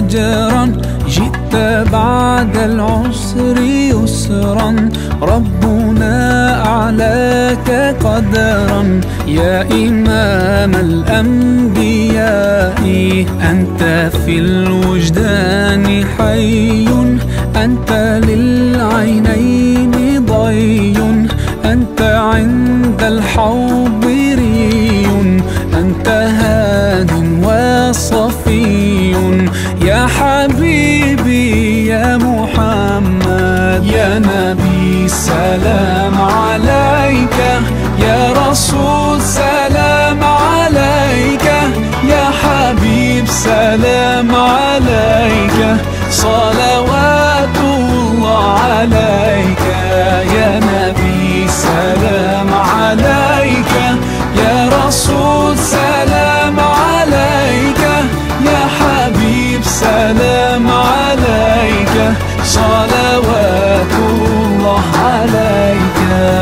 أجرا، جئت بعد العسر يسرا، ربنا أعلاك قدرا. يا إمام الأنبياء أنت في الوجدان حي، أنت للعينين ضي، أنت عند الحوض ري، أنت هاد وصفي. يا حبيبي يا محمد، يا نبي سلام عليك، يا رسول سلام عليك، يا حبيب سلام عليك، صلوات الله عليك. يا نبي سلام عليك، يا رسول سلام عليك، يا حبيب سلام عليك، صلوات الله عليك.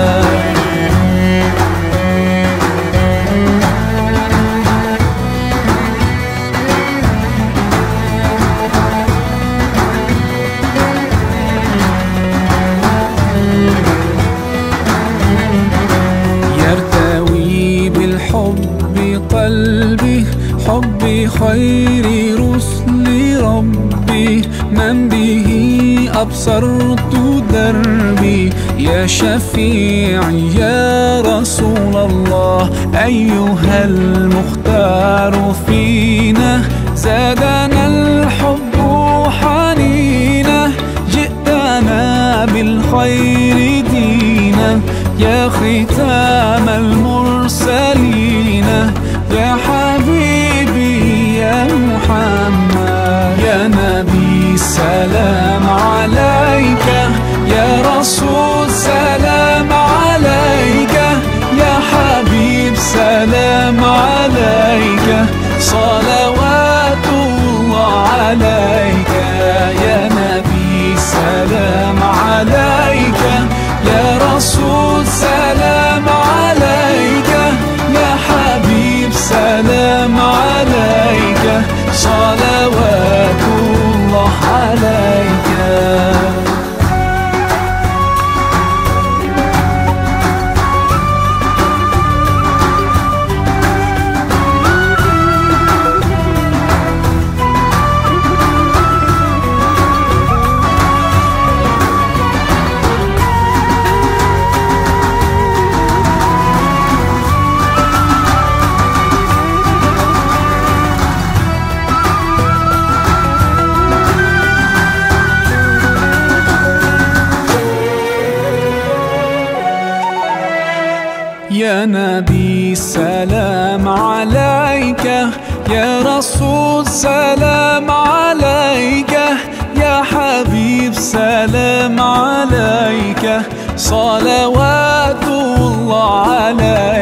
يرتوي بالحب قلبي، حبي خير رسل ربي، من به أبصرت دربي. يا شفيعي يا رسول الله، أيها المختار فينا، زادنا الحب حنينا، جئتنا بالخير دينا، يا ختام المرسلين، يا حبيبي يا محمد. يا نبي سلام عليك، يا رسول سلام عليك، يا حبيب سلام عليك، صلوات الله عليك. يا نبي سلام عليك، يا رسول سلام عليك، يا حبيب سلام عليك، صلوات الله عليك. يا نبي سلام عليك، يا رسول سلام عليك، يا حبيب سلام عليك، صلوات الله عليك.